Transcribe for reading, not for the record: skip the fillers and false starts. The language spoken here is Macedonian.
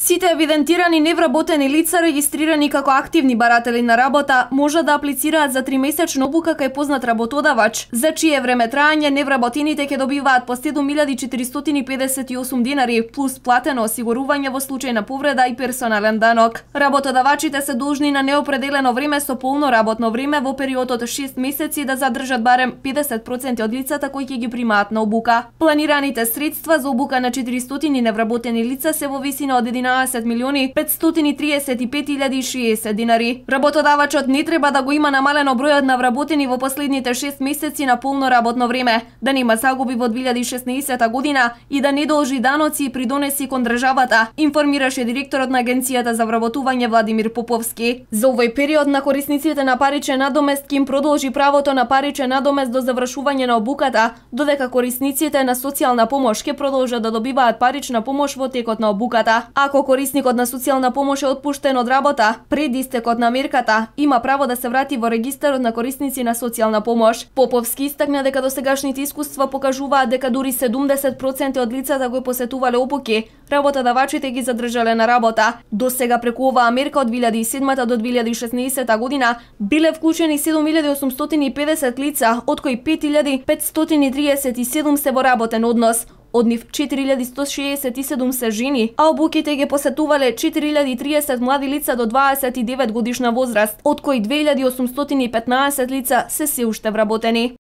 Сите евидентирани невработени лица регистрирани како активни баратели на работа може да аплицираат за 3-месечна обука кај познат работодавач, за чие време траење невработените ќе добиваат по 7458 динари плюс платено осигурување во случај на повреда и персонален данок. Работодавачите се должни на неопределено време со полно работно време во период од 6 месеци да задржат барем 50% од лицата кои ќе ги примаат на обука. Планираните средства за обука на 400 невработени лица се во висина од 11.535.060 динари. Работодавачот не треба да го има намалено бројот на вработени во последните 6 месеци на полно работно време, да нема загуби во 2016 година и да не должи даноци и придонеси кон државата, информираше директорот на Агенцијата за вработување Владимир Поповски. За овој период на корисниците на паричен надомест им продолжи правото на паричен надомест до завршување на обуката, додека корисниците на социјална помош ќе продолжат да добиваат парична помош во текот на обуката. Ако корисникот на социјална помош е отпуштен од работа пред истекот на мерката, има право да се врати во регистарот на корисници на социјална помош. Поповски истакна дека досегашните искуства покажуваат дека дури 70% од лицата кои посетувале обуки, работодавачите ги задржале на работа. До сега преку оваа мерка од 2007 до 2016 година биле вклучени 7850 лица, од кои 5537 се во работен однос. Од нив 4167 се жени, а обуките ги посетувале 4030 млади лица до 29 годишна возраст, од кои 2815 лица се уште вработени.